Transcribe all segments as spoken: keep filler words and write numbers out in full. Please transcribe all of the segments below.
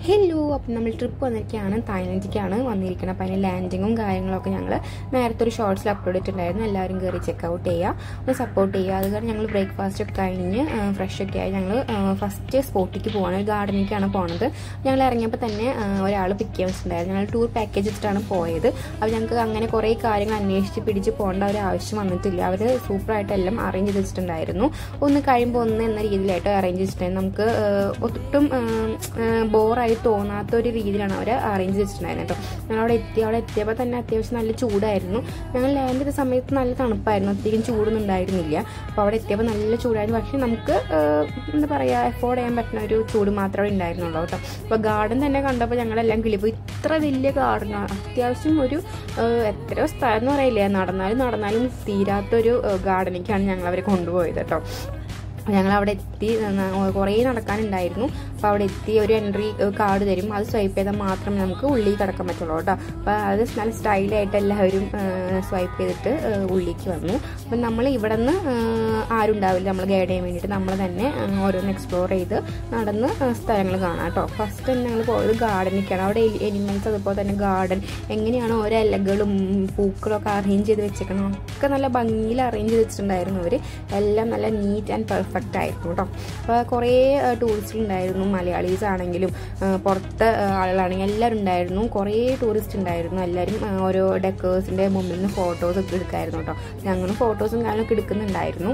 Hello, അപ്പം നമ്മൾ trip വന്നിരിക്കുകയാണ്. തായ്ലൻഡിലേക്കാണ് വന്നിരിക്കുന്നത്. അപ്പം അതിന് ലാൻഡിങ്ങും കാര്യങ്ങളൊക്കെ ഞങ്ങൾ നേരത്തെ ഒരു ഷോർട്സിൽ അപ്ലോഡ് ചെയ്തിട്ടുണ്ടായിരുന്നു. എല്ലാവരും കയറി ചെക്കൗട്ട് ചെയ്യുക, ഒന്ന് സപ്പോർട്ട് ചെയ്യുക. അത് കാരണം ഞങ്ങൾ ബ്രേക്ക്ഫാസ്റ്റ് ഒക്കെ കഴിഞ്ഞ് ഫ്രഷ് ഒക്കെ ആയി ഞങ്ങൾ ഫസ്റ്റ് സ്പോട്ടിലേക്ക് പോകണം. ഒരു ഗാർഡനിലേക്കാണ് പോകുന്നത്. ഞങ്ങൾ ഇറങ്ങിയപ്പോൾ തന്നെ ഒരാൾ പിക്ക് ചെയ്യാൻ വെച്ചിട്ടുണ്ടായിരുന്നു. ഞങ്ങൾ ടൂർ പാക്കേജ് വെച്ചിട്ടാണ് പോയത്. അപ്പോൾ ഞങ്ങൾക്ക് അങ്ങനെ കുറേ കാര്യങ്ങൾ അന്വേഷിച്ച് പിടിച്ച് പോകേണ്ട ഒരു ആവശ്യം വന്നിട്ടില്ല. അവർ സൂപ്പറായിട്ടെല്ലാം അറേഞ്ച് ചെയ്ത് വെച്ചിട്ടുണ്ടായിരുന്നു. ഒന്ന് കഴിയുമ്പോൾ ഒന്ന് എന്ന രീതിയിലായിട്ട് അറേഞ്ച് ചെയ്തിട്ടുണ്ടായിരുന്നു. നമുക്ക് ഒട്ടും ബോറായി തോന്നാത്ത ഒരു രീതിയിലാണ് അവർ അറേഞ്ച് വെച്ചിട്ടുണ്ടായിരുന്നത് കേട്ടോ. ഞങ്ങൾ അവിടെ എത്തി അവിടെ എത്തിയപ്പോൾ തന്നെ അത്യാവശ്യം നല്ല ചൂടായിരുന്നു. ഞങ്ങൾ ലാൻഡ് ചെയ്ത സമയത്ത് നല്ല തണുപ്പായിരുന്നു, അധികം ചൂടൊന്നും ഉണ്ടായിരുന്നില്ല. അപ്പോൾ അവിടെ എത്തിയപ്പോൾ നല്ല ചൂടായിരുന്നു. പക്ഷേ നമുക്ക് എന്താ പറയുക, എഫോർഡ് ചെയ്യാൻ പറ്റുന്ന ഒരു ചൂട് മാത്രമേ ഉണ്ടായിരുന്നുള്ളൂ കേട്ടോ. അപ്പോൾ ഗാർഡൻ തന്നെ കണ്ടപ്പോൾ ഞങ്ങളെല്ലാം കിളിപ്പോയി. ഇത്ര വലിയ ഗാർഡനാണ്, അത്യാവശ്യം ഒരു എത്രയോ സ്ഥലം എന്ന് പറയില്ല, നടന്നാലും നടന്നാലും തീരാത്തൊരു ഗാർഡനിലേക്കാണ് ഞങ്ങൾ അവരെ കൊണ്ടുപോയത് കേട്ടോ. ഞങ്ങൾ അവിടെ എത്തി, കുറേ നടക്കാനുണ്ടായിരുന്നു. അപ്പോൾ അവിടെ എത്തി ഒരു എൻട്രി കാർഡ് തരും, അത് സ്വൈപ്പ് ചെയ്താൽ മാത്രമേ നമുക്ക് ഉള്ളിൽ കിടക്കാൻ പറ്റുള്ളൂ കേട്ടോ. അപ്പോൾ അത് നല്ല സ്റ്റൈലായിട്ട് എല്ലാവരും സ്വൈപ്പ് ചെയ്തിട്ട് ഉള്ളിലേക്ക് വന്നു. അപ്പം നമ്മൾ ഇവിടെ നിന്ന് ആരും ഉണ്ടാവില്ല, നമ്മൾ ഗൈഡ് ചെയ്യാൻ വേണ്ടിയിട്ട് നമ്മൾ തന്നെ ഓരോന്ന് എക്സ്പ്ലോർ ചെയ്ത് നടന്ന് സ്ഥലങ്ങൾ കാണാം കേട്ടോ. ഫസ്റ്റ് തന്നെ ഞങ്ങൾ പോയത് ഗാർഡനിലേക്കാണ്. അവിടെ എനിമൽസ്, അതുപോലെ തന്നെ ഗാർഡൻ എങ്ങനെയാണ് ഓരോ ഇലകളും പൂക്കളൊക്കെ അറേഞ്ച് ചെയ്ത് വെച്ചേക്കണം, ഒക്കെ നല്ല ഭംഗിയിൽ അറേഞ്ച് ചെയ്ത് വെച്ചിട്ടുണ്ടായിരുന്നു അവർ. എല്ലാം നല്ല നീറ്റ് ആൻഡ് പെർഫെക്റ്റ് ആയിരുന്നു കേട്ടോ. അപ്പോൾ കുറേ ടൂറിസ്റ്റ് ഉണ്ടായിരുന്നു, മലയാളീസ് ആണെങ്കിലും പുറത്തെ ആളുകളാണെങ്കിലും എല്ലാവരും ഉണ്ടായിരുന്നു. കുറേ ടൂറിസ്റ്റ് ഉണ്ടായിരുന്നു. എല്ലാവരും ഓരോ ഡെക്കേഴ്സിൻ്റെ മുമ്പിൽ നിന്ന് ഫോട്ടോസ് ഒക്കെ എടുക്കായിരുന്നു കേട്ടോ. ഞങ്ങളും ഫോട്ടോസും കാര്യങ്ങളൊക്കെ എടുക്കുന്നുണ്ടായിരുന്നു.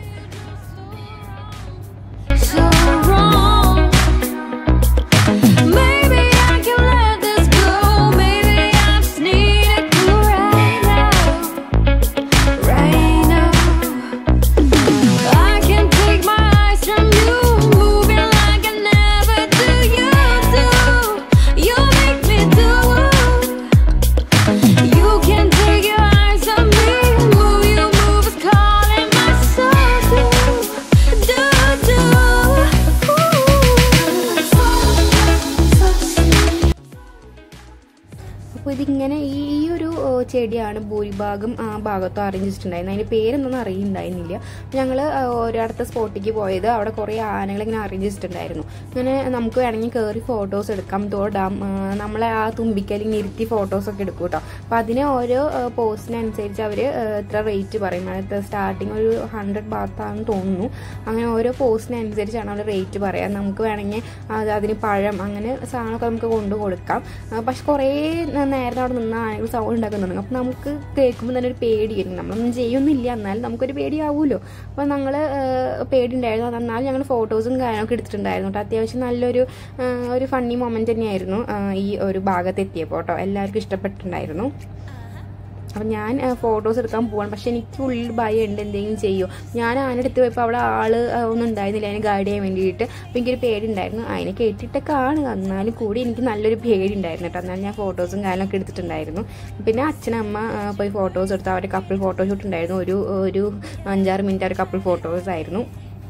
അപ്പോൾ ഇതിങ്ങനെ ഈ ഒരു ചെടിയാണ് ഭൂരിഭാഗം ആ ഭാഗത്തും അറേഞ്ച് ചെയ്തിട്ടുണ്ടായിരുന്നു. അതിൻ്റെ പേരൊന്നും അറിയുന്നുണ്ടായിരുന്നില്ല. ഞങ്ങൾ ഒരിടത്ത സ്പോട്ടിലേക്ക് പോയത്, അവിടെ കുറേ ആനകളിങ്ങനെ അറേഞ്ച് ചെയ്തിട്ടുണ്ടായിരുന്നു. ഇങ്ങനെ നമുക്ക് വേണമെങ്കിൽ കയറി ഫോട്ടോസ് എടുക്കാം, തൊടാം, നമ്മളെ ആ തുമ്പിക്കലിങ്ങനെ ഇരുത്തി ഫോട്ടോസൊക്കെ എടുക്കും കേട്ടോ. അപ്പോൾ അതിന് ഓരോ പോസ്റ്റിനനുസരിച്ച് അവർ ഇത്ര റേറ്റ് പറയും. അത് സ്റ്റാർട്ടിങ് ഒരു ഹൺഡ്രഡ് ബാത്താണെന്ന് തോന്നുന്നു. അങ്ങനെ ഓരോ പോസ്റ്റിനനുസരിച്ചാണ് അവർ റേറ്റ് പറയാം. നമുക്ക് വേണമെങ്കിൽ അത് അതിന് പഴം അങ്ങനെ സാധനമൊക്കെ നമുക്ക് കൊണ്ടു കൊടുക്കാം. പക്ഷെ കുറേ നേരം അവിടെ നിന്ന് ആനകൾ സൗണ്ട് ഉണ്ടാക്കുന്നുണ്ട്. അപ്പം നമുക്ക് കേൾക്കുമ്പോൾ തന്നെ ഒരു പേടി വരും. നമ്മളൊന്നും ചെയ്യുന്നില്ല, എന്നാലും നമുക്കൊരു പേടിയാവുമല്ലോ. അപ്പോൾ ഞങ്ങൾ പേടി ഉണ്ടായിരുന്നു. എന്നാലും ഞങ്ങൾ ഫോട്ടോസും കാര്യങ്ങളൊക്കെ എടുത്തിട്ടുണ്ടായിരുന്നു കേട്ടോ. അത്യാവശ്യം നല്ലൊരു ഒരു ഫണ്ണി മൊമെന്റ് തന്നെയായിരുന്നു ഈ ഒരു ഭാഗത്ത് എത്തിയപ്പോൾ കേട്ടോ. എല്ലാവർക്കും ഇഷ്ടപ്പെട്ടിട്ടുണ്ടായിരുന്നു. അപ്പം ഞാൻ ഫോട്ടോസ് എടുക്കാൻ പോവാണ്. പക്ഷെ എനിക്ക് ഉള്ളിൽ ഭയം ഉണ്ട്, എന്തെങ്കിലും ചെയ്യുമോ. ഞാൻ ആനെടുത്ത് പോയപ്പോൾ അവിടെ ആൾ ഒന്നും ഉണ്ടായിരുന്നില്ല അതിനെ ഗൈഡ് ചെയ്യാൻ വേണ്ടിയിട്ട്. അപ്പോൾ എനിക്കൊരു പേടി ഉണ്ടായിരുന്നു. അതിനെ കേട്ടിട്ടൊക്കെ ആണ്, എന്നാലും കൂടി എനിക്ക് നല്ലൊരു പേടി ഉണ്ടായിരുന്നു കേട്ടോ. എന്നാലും ഞാൻ ഫോട്ടോസും കാര്യങ്ങളൊക്കെ എടുത്തിട്ടുണ്ടായിരുന്നു. പിന്നെ അച്ഛനമ്മ പോയി ഫോട്ടോസ് എടുത്ത് അവരുടെ കപ്പിൾ ഫോട്ടോഷൂട്ട് ഉണ്ടായിരുന്നു. ഒരു ഒരു അഞ്ചാറ് മിനിറ്റ് അവർ കപ്പിൾ ഫോട്ടോസ് ആയിരുന്നു.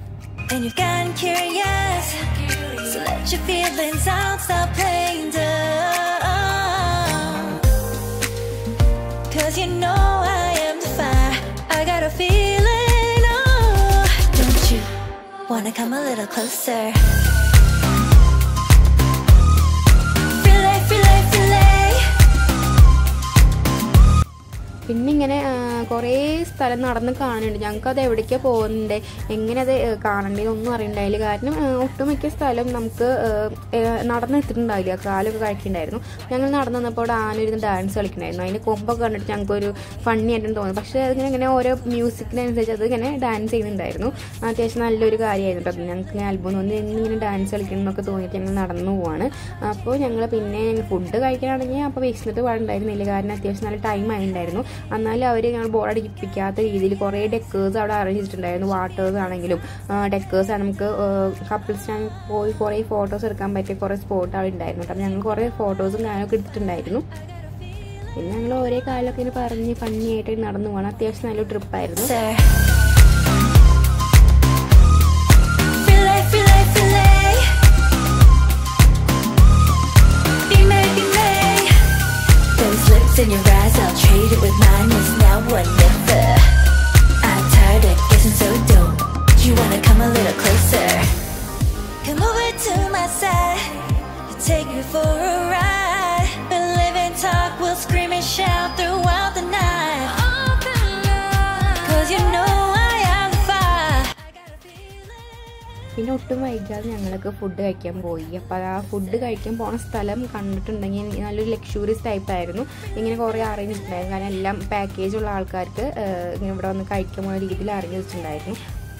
Cause you know I am the fire, I got a feeling, oh, don't you wanna come a little closer? Fillet, fillet, fillet. പിന്നെ ഇങ്ങനെ കുറേ സ്ഥലം നടന്ന് കാണുന്നുണ്ട്. ഞങ്ങൾക്കത് എവിടേക്കാണ് പോകുന്നുണ്ട്, എങ്ങനെ അത് കാണേണ്ടതെന്നൊന്നും അറിയണ്ടായില്ല. കാരണം ഒട്ടുമിക്ക സ്ഥലം നമുക്ക് നടന്നെത്തിയിട്ടുണ്ടായില്ല, കാലൊക്കെ കഴിക്കുന്നുണ്ടായിരുന്നു. ഞങ്ങൾ നടന്നു വന്നപ്പോൾ അവിടെ ആനയിരുന്ന് ഡാൻസ് കളിക്കണമായിരുന്നു. അതിൻ്റെ കൊമ്പൊക്കെ കണ്ടിട്ട് ഞങ്ങൾക്കൊരു ഫണ്ണി ആയിട്ടും തോന്നി. പക്ഷേ അതിങ്ങനെ ഇങ്ങനെ ഓരോ മ്യൂസിക്കിനനുസരിച്ച് അത് ഇങ്ങനെ ഡാൻസ് ചെയ്യുന്നുണ്ടായിരുന്നു. അത്യാവശ്യം നല്ലൊരു കാര്യമായിരുന്നു കേട്ടോ. ഞങ്ങൾക്ക് ഇങ്ങനെ അത്ഭുതം തോന്നി, എന്നിങ്ങനെ ഡാൻസ് കളിക്കണം എന്നൊക്കെ തോന്നിയിട്ട് ഞങ്ങൾ നടന്നു പോവാണ്. അപ്പോൾ ഞങ്ങൾ പിന്നെ ഞങ്ങൾ ഫുഡ് കഴിക്കാനാണെങ്കിൽ അപ്പോൾ വിശന്നിട്ട് പാടുണ്ടായിരുന്നില്ല, കാരണം അത്യാവശ്യം നല്ല ടൈം ആയിട്ടുണ്ടായിരുന്നു. എന്നാലും അവർ ഞങ്ങൾ ബോർഡടിപ്പിക്കാത്ത രീതിയിൽ കുറേ ഡെക്കേഴ്സ് അവിടെ അറേഞ്ച് ചെയ്തിട്ടുണ്ടായിരുന്നു. വാട്ടേഴ്സ് ആണെങ്കിലും ഡെക്കേഴ്സ് ആണ്, നമുക്ക് കപ്പിൾസ് പോയി കുറേ ഫോട്ടോസ് എടുക്കാൻ പറ്റിയ കുറേ സ്പോട്ട് അവിടെ ഉണ്ടായിരുന്നു കേട്ടോ. ഞങ്ങൾ കുറേ ഫോട്ടോസും കാര്യമൊക്കെ എടുത്തിട്ടുണ്ടായിരുന്നു. പിന്നെ ഞങ്ങൾ ഓരോ കാലമൊക്കെ ഇങ്ങനെ പറഞ്ഞ് ഫണ്ണിയായിട്ട് നടന്നു പോകണം. അത്യാവശ്യം നല്ലൊരു ട്രിപ്പായിരുന്നു. In your eyes, I'll trade it with mine. It's now or never. I'm tired of guessing, so don't you wanna come a little closer? Come over to my side. take you for a ride. We'll live and talk, we'll scream and shout throughout the night. Cause you know I am fire. I got a feeling. പിന്നെ ഒട്ടും വൈകാതെ ഞങ്ങൾക്ക് food കഴിക്കാൻ പോയി. അപ്പോൾ ആ food കഴിക്കാൻ പോകുന്ന സ്ഥലം കണ്ടിട്ടുണ്ടെങ്കിൽ നല്ലൊരു ലക്ഷൂറിയസ് ടൈപ്പായിരുന്നു. ഇങ്ങനെ കുറേ അറേഞ്ച് ചെയ്തിട്ടുണ്ടായിരുന്നു. കാരണം എല്ലാം പാക്കേജുള്ള ആൾക്കാർക്ക് ഇങ്ങനെ ഇവിടെ വന്ന് കഴിക്കാൻ പോകുന്ന രീതിയിൽ അറേഞ്ച് ചെയ്തിട്ടുണ്ടായിരുന്നു.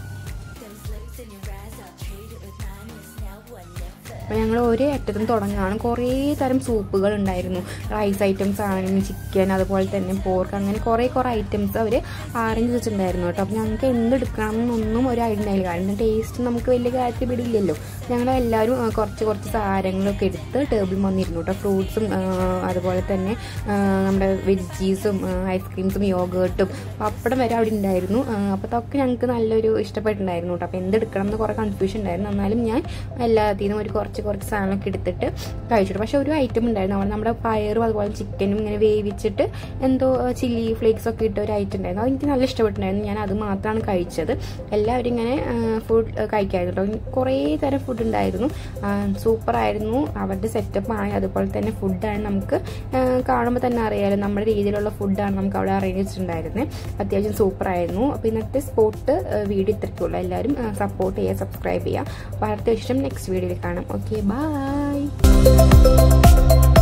അപ്പോൾ ഞങ്ങൾ ഒരേ അറ്റത്തും തുടങ്ങുകയാണ്. കുറേ തരം സൂപ്പുകൾ ഉണ്ടായിരുന്നു. റൈസ് ഐറ്റംസ് ആണെങ്കിലും ചിക്കൻ, അതുപോലെ തന്നെ പോർക്ക്, അങ്ങനെ കുറേ കുറേ ഐറ്റംസ് അവർ അറേഞ്ച് വെച്ചിട്ടുണ്ടായിരുന്നു കേട്ടോ. അപ്പോൾ ഞങ്ങൾക്ക് എന്തെടുക്കണം എന്നൊന്നും ഒരു ഐഡിയ ഉണ്ടായില്ല. കാരണം ടേസ്റ്റ് നമുക്ക് വലിയ കാര്യത്തിൽ പിടിയില്ലല്ലോ. ഞങ്ങളെല്ലാവരും കുറച്ച് കുറച്ച് സാധനങ്ങളൊക്കെ എടുത്ത് ടേബിളിൽ വന്നിരുന്നു കേട്ടോ. ഫ്രൂട്ട്സും അതുപോലെ തന്നെ നമ്മുടെ വെജീസും ഐസ്ക്രീംസും യോഗേർട്ടും പപ്പടം വരെ അവിടെ ഉണ്ടായിരുന്നു. അപ്പോൾ അതൊക്കെ ഞങ്ങൾക്ക് നല്ലൊരു ഇഷ്ടപ്പെട്ടിട്ടുണ്ടായിരുന്നു കേട്ടോ. അപ്പോൾ എന്തെടുക്കണം എന്ന് കുറേ കൺഫ്യൂഷൻ ഉണ്ടായിരുന്നു. എന്നാലും ഞാൻ എല്ലാത്തിനും ഒരു കുറച്ച് കുറച്ച് സാധനമൊക്കെ എടുത്തിട്ട് കഴിച്ചിട്ട്. പക്ഷെ ഒരു ഐറ്റം ഉണ്ടായിരുന്നു, അവിടെ നമ്മുടെ പയറും അതുപോലെ ചിക്കനും ഇങ്ങനെ വേവിച്ചിട്ട് എന്തോ ചില്ലി ഫ്ലേക്സ് ഒക്കെ ഇട്ട ഒരു ഐറ്റം ഉണ്ടായിരുന്നു. അത് എനിക്ക് നല്ല ഇഷ്ടപ്പെട്ടിട്ടുണ്ടായിരുന്നു. ഞാൻ അത് മാത്രമാണ് കഴിച്ചത്. എല്ലാവരും ഇങ്ങനെ ഫുഡ് കഴിക്കായിരുന്നു കേട്ടോ. കുറേ തരം ഫുഡ് ഉണ്ടായിരുന്നു. സൂപ്പറായിരുന്നു അവരുടെ സെറ്റപ്പ് ആണ്. അതുപോലെ തന്നെ ഫുഡാണ് നമുക്ക് കാണുമ്പോൾ തന്നെ അറിയാമല്ലോ, നമ്മുടെ രീതിയിലുള്ള ഫുഡാണ് നമുക്ക് അവിടെ അറേഞ്ച് ചെയ്തിട്ടുണ്ടായിരുന്നത്. അത്യാവശ്യം സൂപ്പറായിരുന്നു. അപ്പോൾ ഇന്നത്തെ സ്പോട്ട് വീഡിയോ ഇത്രയ്ക്കുള്ളൂ. എല്ലാവരും സപ്പോർട്ട് ചെയ്യുക, സബ്സ്ക്രൈബ് ചെയ്യുക. അപ്പോൾ അടുത്ത ശേഷം നെക്സ്റ്റ് വീഡിയോയിൽ കാണാം. Okay, by.